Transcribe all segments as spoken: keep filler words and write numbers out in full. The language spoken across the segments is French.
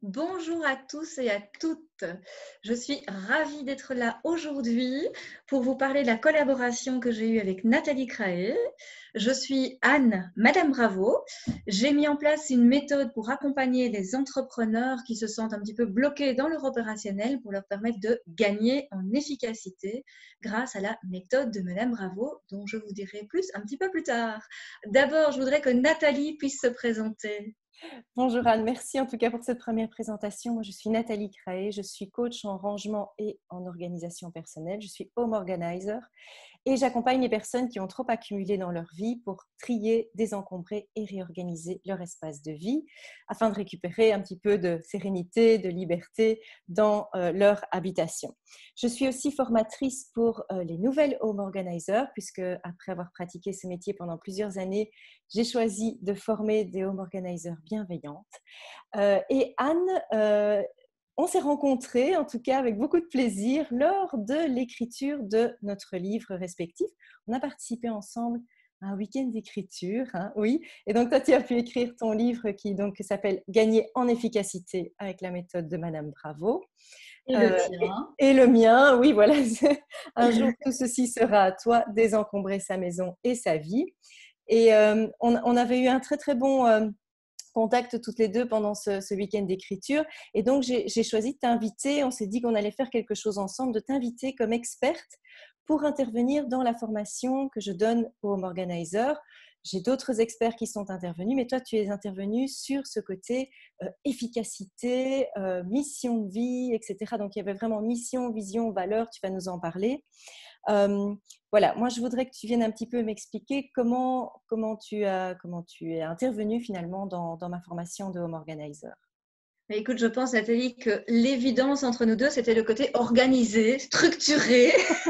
Bonjour à tous et à toutes. Je suis ravie d'être là aujourd'hui pour vous parler de la collaboration que j'ai eue avec Nathalie Craé. Je suis Anne, Madame Bravo. J'ai mis en place une méthode pour accompagner les entrepreneurs qui se sentent un petit peu bloqués dans leur opérationnel pour leur permettre de gagner en efficacité grâce à la méthode de Madame Bravo, dont je vous dirai plus un petit peu plus tard. D'abord, je voudrais que Nathalie puisse se présenter. Bonjour Anne, merci en tout cas pour cette première présentation. Moi, je suis Nathalie Craé, je suis coach en rangement et en organisation personnelle. Je suis home organizer et j'accompagne les personnes qui ont trop accumulé dans leur vie pour trier, désencombrer et réorganiser leur espace de vie afin de récupérer un petit peu de sérénité, de liberté dans euh, leur habitation. Je suis aussi formatrice pour euh, les nouvelles home organizers puisque après avoir pratiqué ce métier pendant plusieurs années, j'ai choisi de former des home organizers bienveillantes. Euh, et Anne, euh, on s'est rencontrés, en tout cas avec beaucoup de plaisir, lors de l'écriture de notre livre respectif. On a participé ensemble à un week-end d'écriture, hein, oui. Et donc, toi, tu as pu écrire ton livre qui donc s'appelle « Gagner en efficacité avec la méthode de Madame Bravo ». Et le Euh, et, tien. et le mien, oui, voilà. Un jour, tout ceci sera à toi, désencombrer sa maison et sa vie. Et euh, on, on avait eu un très, très bon euh, contact toutes les deux pendant ce, ce week-end d'écriture. Et donc, j'ai, j'ai choisi de t'inviter. On s'est dit qu'on allait faire quelque chose ensemble, de t'inviter comme experte pour intervenir dans la formation que je donne aux home organizers. J'ai d'autres experts qui sont intervenus, mais toi, tu es intervenu sur ce côté euh, efficacité, euh, mission de vie, et cetera. Donc, il y avait vraiment mission, vision, valeur. Tu vas nous en parler. Euh, voilà, moi je voudrais que tu viennes un petit peu m'expliquer comment, comment, tu, as, comment tu es intervenu finalement dans, dans ma formation de Home Organizer. Mais écoute, je pense, Nathalie, que l'évidence entre nous deux, c'était le côté organisé, structuré,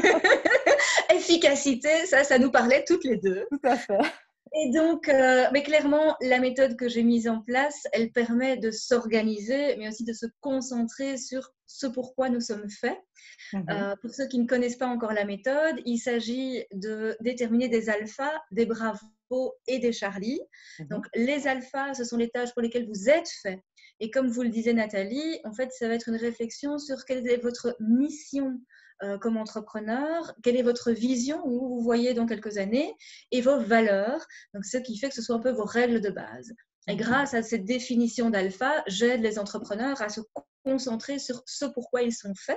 efficacité. Ça, ça nous parlait toutes les deux. Tout à fait. Et donc, euh, mais clairement, la méthode que j'ai mise en place, elle permet de s'organiser, mais aussi de se concentrer sur ce pourquoi nous sommes faits. Mm-hmm. Euh, pour ceux qui ne connaissent pas encore la méthode, il s'agit de déterminer des alphas, des bravos et des charlies. Mm-hmm. Donc, les alphas, ce sont les tâches pour lesquelles vous êtes fait. Et comme vous le disait Nathalie, en fait, ça va être une réflexion sur quelle est votre mission euh, comme entrepreneur, quelle est votre vision, où vous voyez dans quelques années, et vos valeurs. Donc, ce qui fait que ce soit un peu vos règles de base. Et grâce à cette définition d'alpha, j'aide les entrepreneurs à se concentrer sur ce pourquoi ils sont faits.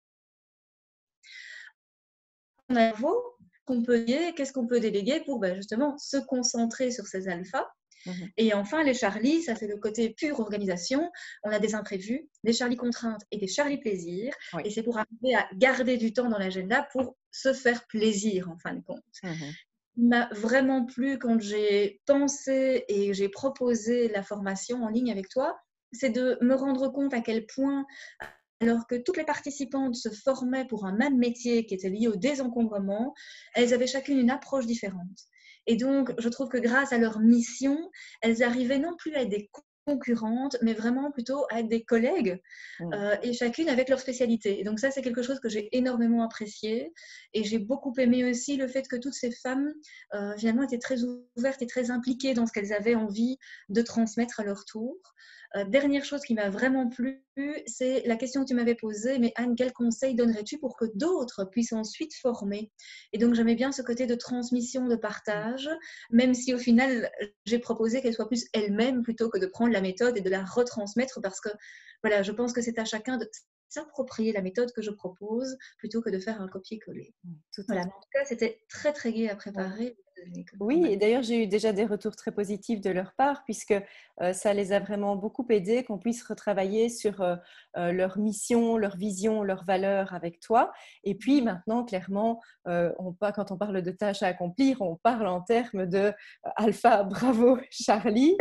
Qu'on peut déléguer, qu'est-ce qu'on peut déléguer pour ben, justement se concentrer sur ces alphas. Mmh. Et enfin, les Charlies, ça c'est le côté pure organisation. On a des imprévus, des Charlies contraintes et des Charlies plaisir. Oui. Et c'est pour arriver à garder du temps dans l'agenda pour se faire plaisir en fin de compte. Mmh. Il m'a vraiment plu quand j'ai pensé et j'ai proposé la formation en ligne avec toi, c'est de me rendre compte à quel point, alors que toutes les participantes se formaient pour un même métier qui était lié au désencombrement, elles avaient chacune une approche différente. Et donc, je trouve que grâce à leur mission, elles arrivaient non plus à être des concurrentes, mais vraiment plutôt à être des collègues, mmh. euh, et chacune avec leur spécialité. Et donc ça, c'est quelque chose que j'ai énormément apprécié. Et j'ai beaucoup aimé aussi le fait que toutes ces femmes, euh, finalement, étaient très ouvertes et très impliquées dans ce qu'elles avaient envie de transmettre à leur tour. Euh, dernière chose qui m'a vraiment plu, c'est la question que tu m'avais posée, mais Anne, quel conseil donnerais-tu pour que d'autres puissent ensuite former? Et donc, j'aimais bien ce côté de transmission, de partage, même si au final, j'ai proposé qu'elle soit plus elle-même plutôt que de prendre la méthode et de la retransmettre parce que, voilà, je pense que c'est à chacun de s'approprier la méthode que je propose plutôt que de faire un copier-coller. Voilà, en tout cas, c'était très, très gai à préparer. Oui, et d'ailleurs, j'ai eu déjà des retours très positifs de leur part, puisque euh, ça les a vraiment beaucoup aidés, qu'on puisse retravailler sur euh, euh, leur mission, leur vision, leurs valeurs avec toi. Et puis maintenant, clairement, euh, on, quand on parle de tâches à accomplir, on parle en termes de euh, Alpha, Bravo, Charlie.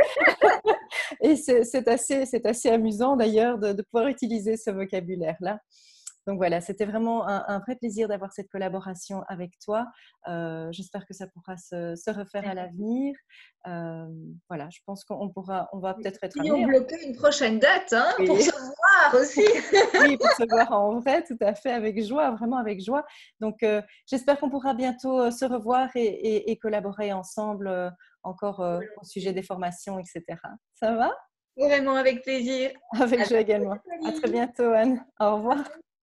Et c'est, c'est, assez, c'est assez amusant d'ailleurs de, de pouvoir utiliser ce vocabulaire-là. Donc voilà, c'était vraiment un, un vrai plaisir d'avoir cette collaboration avec toi. Euh, j'espère que ça pourra se, se refaire à l'avenir. Euh, voilà, je pense qu'on pourra, on va peut-être être Ils ont amenés. bloqué une prochaine date hein, Oui. pour se voir aussi. Oui, pour se voir en vrai, tout à fait, avec joie, vraiment avec joie. Donc, euh, j'espère qu'on pourra bientôt se revoir et, et, et collaborer ensemble euh, encore euh, au sujet des formations, et cetera. Ça va? Vraiment avec plaisir. Avec joie également. À très bientôt, Anne. Au revoir.